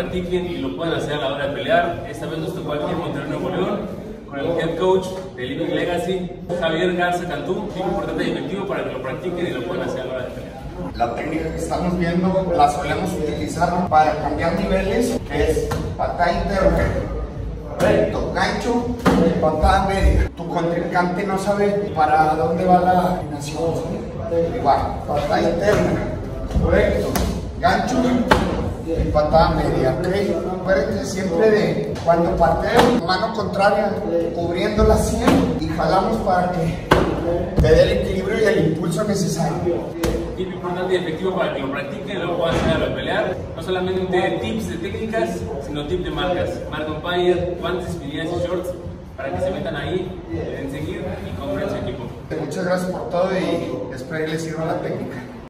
practiquen y lo puedan hacer a la hora de pelear. Esta vez nos tocó aquí en Monterrey, Nuevo León, con el head coach de Living Legacy, Javier Garza Cantú. Muy importante y efectivo para que lo practiquen y lo puedan hacer a la hora de pelear. La técnica que estamos viendo la solemos utilizar para cambiar niveles, que es patada interna, recto, gancho, patada media. Tu contrincante no sabe para dónde va la combinación. Igual, patada interna, recto, gancho y patada media, ¿ok? Acuérdense siempre de cuando pateo, mano contraria, cubriendo la sien y jalamos para que te dé el equilibrio y el impulso necesario. Tip importante y efectivo para que lo practiquen y luego puedan hacer a la hora de pelear. No solamente tips de técnicas, sino tips de marcas. Marca Empire, guantes, espinillas y shorts, para que se metan ahí, en seguir y compren su equipo. Muchas gracias por todo y espero que les sirva la técnica.